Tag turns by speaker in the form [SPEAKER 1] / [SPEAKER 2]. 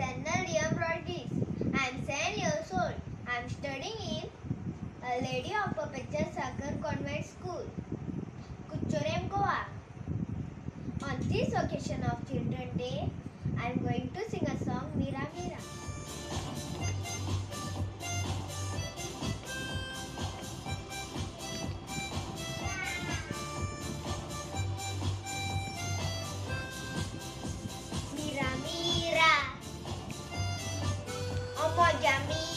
[SPEAKER 1] Rodrigues. I am 7 years old. I am studying in a Lady of Perpetual Circle Convent School, Kuchorem, Goa. On this occasion of Children's Day, I am going to sing a song, Mira Mira. Mira, mira, oh moja mira.